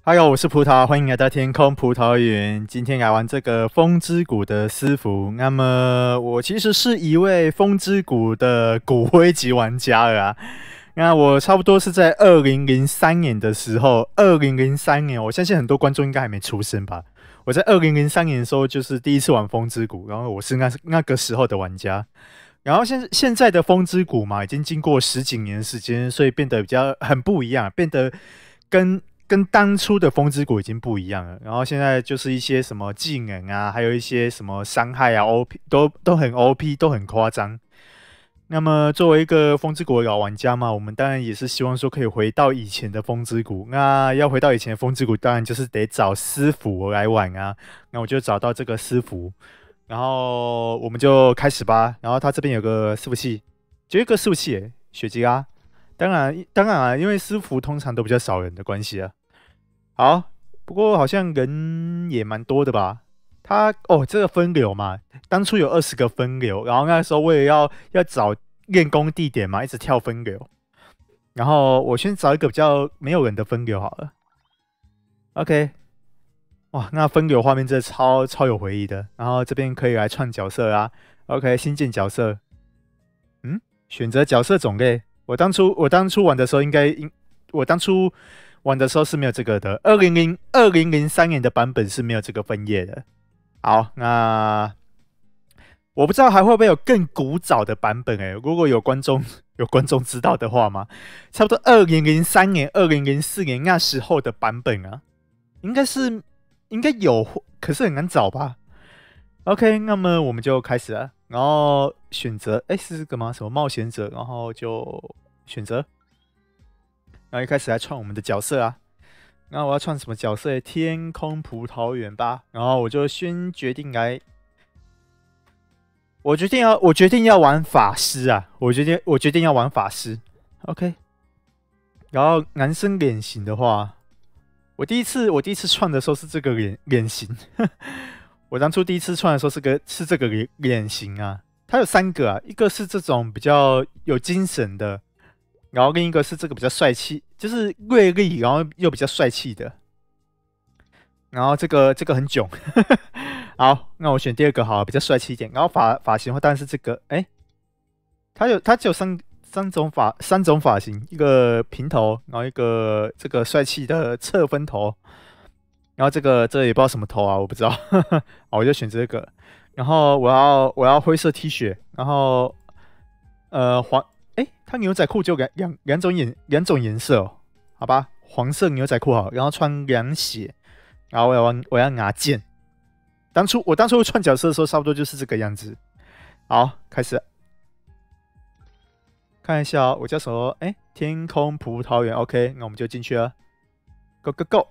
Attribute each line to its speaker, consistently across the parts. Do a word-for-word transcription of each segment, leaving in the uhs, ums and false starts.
Speaker 1: Hello，我是葡萄，欢迎来到天空葡萄园。今天来玩这个风之谷的私服。那么我其实是一位风之谷的骨灰级玩家了啊。那我差不多是在二零零三年的时候，二零零三年，我相信很多观众应该还没出生吧。我在二零零三年的时候，就是第一次玩风之谷，然后我是那那个时候的玩家。然后现现在的风之谷嘛，已经经过十几年的时间，所以变得比较很不一样，变得跟跟当初的风之谷已经不一样了。然后现在就是一些什么技能啊，还有一些什么伤害啊，O P 都都很 O P，都很夸张。那么作为一个风之谷的老玩家嘛，我们当然也是希望说可以回到以前的风之谷。那要回到以前的风之谷，当然就是得找私服来玩啊。那我就找到这个私服。然后我们就开始吧。然后它这边有个伺服器，就一个伺服器耶，雪吉拉。当然，当然啊，因为私服通常都比较少人的关系啊。好，不过好像人也蛮多的吧？它哦，这个分流嘛，当初有二十个分流，然后那时候为了要要找练功地点嘛，一直跳分流。然后我先找一个比较没有人的分流好了。OK。哇，那分流画面真的超超有回忆的。然后这边可以来串角色啊。OK， 新建角色。嗯，选择角色种类。我当初我当初玩的时候应该应我当初玩的时候是没有这个的。二零零二零零三年的版本是没有这个分页的。好，那我不知道还会不会有更古早的版本哎、欸？如果有观众有观众知道的话吗？差不多二零零三年、二零零四年那时候的版本啊，应该是。应该有，可是很难找吧 ？OK， 那么我们就开始了。然后选择，哎，是这个吗？什么冒险者？然后就选择。然后一开始来创我们的角色啊。那我要创什么角色？天空葡萄园吧。然后我就先决定来，我决定要，我决定要玩法师啊！我决定，我决定要玩法师。OK。然后男生脸型的话。我第一次我第一次创的时候是这个脸脸型，我当初第一次创的时候是个是这个脸脸型啊，它有三个啊，一个是这种比较有精神的，然后另一个是这个比较帅气，就是锐利，然后又比较帅气的，然后这个这个很囧，好，那我选第二个好，比较帅气一点，然后发发型的话当然是这个，哎，它有它只有三。三种发三种发型，一个平头，然后一个这个帅气的侧分头，然后这个这也不知道什么头啊，我不知道，好，我就选这个。然后我要我要灰色 T 恤，然后呃黄，哎，它牛仔裤就两两两种颜两种颜色哦，好吧，黄色牛仔裤好，然后穿凉鞋，然后我要我要拿剑。当初我当初穿角色的时候，差不多就是这个样子。好，开始。看一下、哦，我叫什么？哎，天空葡萄园 ，OK， 那我们就进去了。Go go go！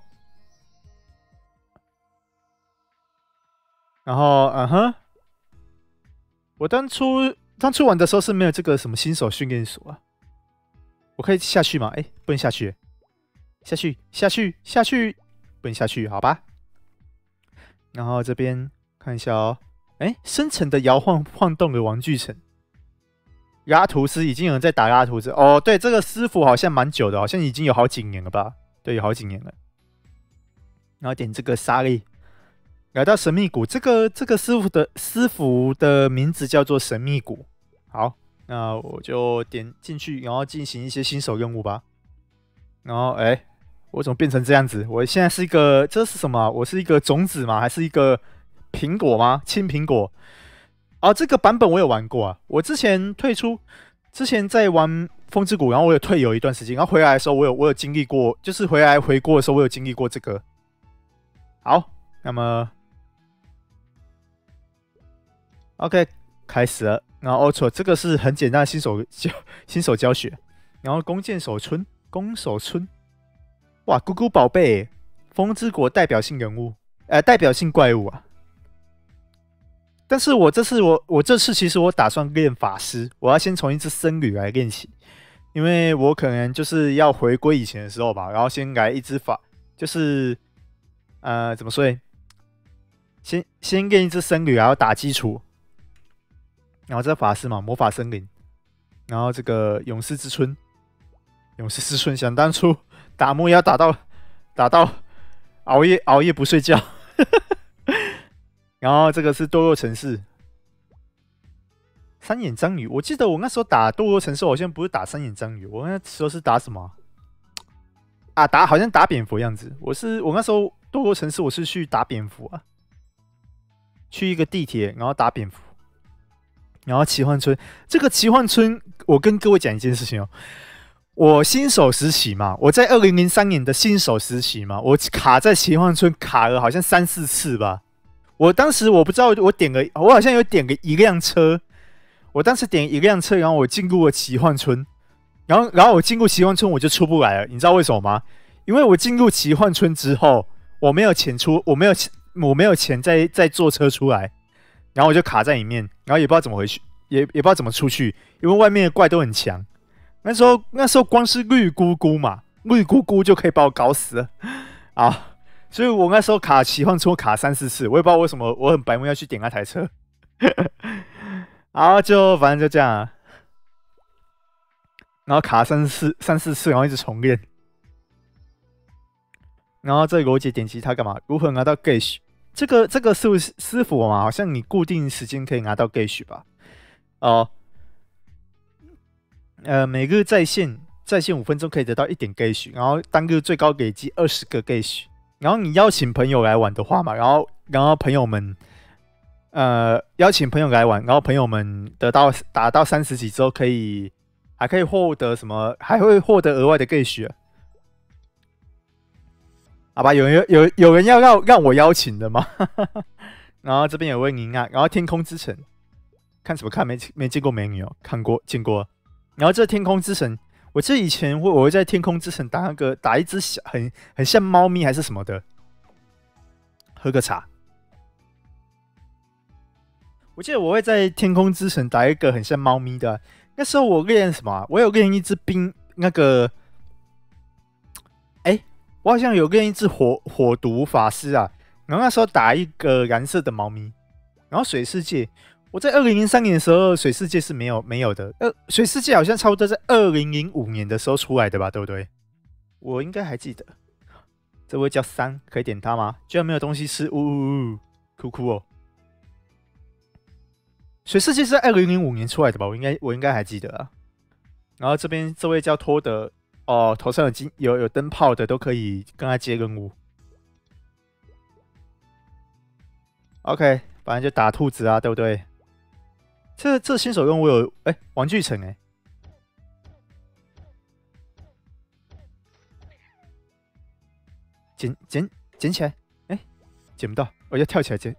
Speaker 1: 然后，嗯哼，我当初当初玩的时候是没有这个什么新手训练所啊。我可以下去吗？哎，不能下去。下去，下去，下去，不能下去，好吧。然后这边看一下哦，哎，深层的摇晃晃动的玩具城。拉图斯已经有人在打拉图斯哦，对，这个师傅好像蛮久的，好像已经有好几年了吧？对，有好几年了。然后点这个沙粒，来到神秘谷，这个这个师傅的师傅的名字叫做神秘谷。好，那我就点进去，然后进行一些新手任务吧。然后，哎，我怎么变成这样子？我现在是一个，这是什么？我是一个种子吗？还是一个苹果吗？青苹果？哦，这个版本我有玩过啊。我之前退出，之前在玩风之谷，然后我有退游一段时间，然后回来的时候，我有我有经历过，就是回来回国的时候，我有经历过这个。好，那么 OK 开始了。然后 Ultra 这个是很简单的新手教新手教学。然后弓箭手村，弓手村，哇，咕咕宝贝，风之国代表性人物，呃，代表性怪物啊。但是我这次我我这次其实我打算练法师，我要先从一只僧侣来练习，因为我可能就是要回归以前的时候吧，然后先来一只法，就是呃怎么说呢？先先练一只僧侣，然后打基础，然后这法师嘛，魔法森林，然后这个勇士之春，勇士之春，想当初打木要打到打到熬夜熬夜不睡觉。然后这个是堕落城市，三眼章鱼。我记得我那时候打堕落城市，好像不是打三眼章鱼，我那时候是打什么啊？打好像打蝙蝠样子。我是我那时候堕落城市，我是去打蝙蝠啊，去一个地铁，然后打蝙蝠。然后奇幻村，这个奇幻村，我跟各位讲一件事情哦。我新手时期嘛，我在二零零三年的新手时期嘛，我卡在奇幻村卡了好像三四次吧。我当时我不知道，我点个，我好像有点个一辆车，我当时点一辆车，然后我进入了奇幻村，然后然后我进入奇幻村我就出不来了，你知道为什么吗？因为我进入奇幻村之后，我没有钱出，我没有钱，我没有钱再再坐车出来，然后我就卡在里面，然后也不知道怎么回去，也也不知道怎么出去，因为外面的怪都很强。那时候那时候光是绿姑姑嘛，绿姑姑就可以把我搞死了啊！所以我那时候卡奇幻村卡三四次，我也不知道为什么，我很白目要去点那台车。然后就反正就这样、啊，然后卡三四三四次，然后一直重练。然后这个罗杰点击他干嘛？如何拿到 gauge？ 这个这个是不是师傅嘛？好像你固定时间可以拿到 gauge 吧？哦，呃，每日在线在线五分钟可以得到一点 gauge， 然后单日最高累积二十个 gauge。然后你邀请朋友来玩的话嘛，然后然后朋友们，呃，邀请朋友来玩，然后朋友们得到打到三十级之后，可以还可以获得什么？还会获得额外的 gauge 啊？好吧，有人有有人要让让我邀请的吗？然后这边有位您啊，然后天空之城，看什么看？没没见过美女哦，看过见过。然后这天空之城。我记得以前会我会在天空之城打那个打一只小很很像猫咪还是什么的，喝个茶。我记得我会在天空之城打一个很像猫咪的、啊。那时候我练什么、啊？我有练一只冰那个，哎、欸，我好像有练一只火火毒法师啊。然后那时候打一个蓝色的猫咪，然后水世界。我在二零零三年的时候，水世界是没有没有的。呃，水世界好像差不多在二零零五年的时候出来的吧，对不对？我应该还记得。这位叫三，可以点他吗？居然没有东西吃，呜呜呜，哭哭哦。水世界是在二零零五年出来的吧？我应该我应该还记得啊。然后这边这位叫托德，哦，头上有金有有灯泡的都可以跟他接任务。OK， 反正就打兔子啊，对不对？这这新手任务有哎、欸，玩具城哎、欸，捡捡捡起来，哎、欸，捡不到，我要跳起来捡。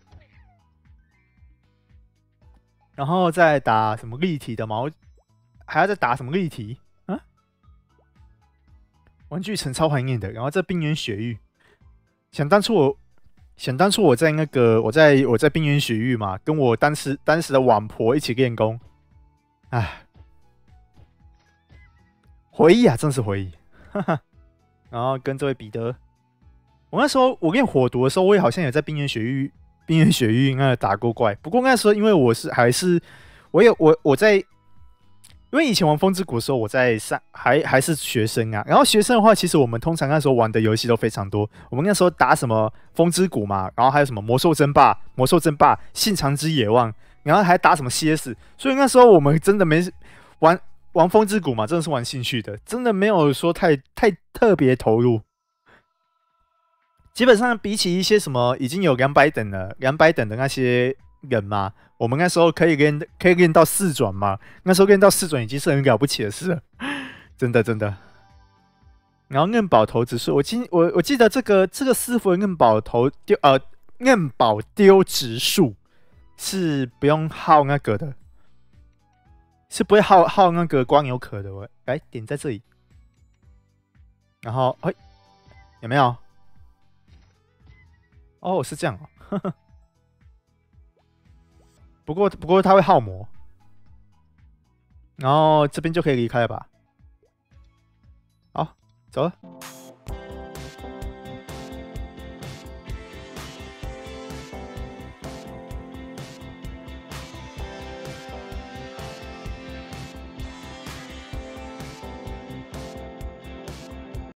Speaker 1: 然后再打什么立体的毛，还要再打什么立体啊？玩具城超怀念的。然后这冰原雪域，想当初我。想当初我在那个我在我在冰原雪域嘛，跟我当时当时的网婆一起练功，唉，回忆啊，真是回忆，哈哈。然后跟这位彼得，我那时候我练火毒的时候，我也好像有在冰原雪域冰原雪域那打过怪，不过那时候因为我是还是我有我我在。因为以前玩风之谷的时候，我在上还还是学生啊。然后学生的话，其实我们通常那时候玩的游戏都非常多。我们那时候打什么风之谷嘛，然后还有什么魔兽争霸、魔兽争霸、信长之野望，然后还打什么 C S。所以那时候我们真的没玩玩风之谷嘛，真的是玩兴趣的，真的没有说太太特别投入。基本上比起一些什么已经有两百等了、两百等的那些人嘛。我们那时候可以练，可以练到四转嘛？那时候练到四转已经是很了不起的事了，真的真的。然后刃宝头指数，我记我我记得这个这个师傅的刃宝头丢呃刃宝丢指数是不用耗那个的，是不会耗耗那个光油壳的。我来点在这里，然后哎有没有？哦，是这样哦，呵呵。不过不过它会耗魔，然后这边就可以离开了吧？好，走了。